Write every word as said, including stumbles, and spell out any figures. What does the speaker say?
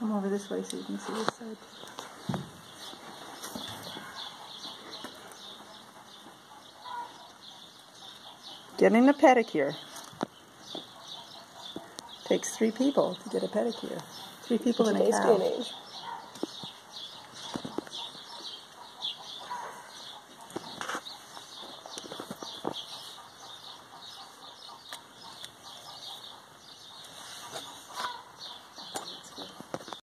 Come over this way so you can see this side. Getting a pedicure. Takes three people to get a pedicure. Three people in a cow.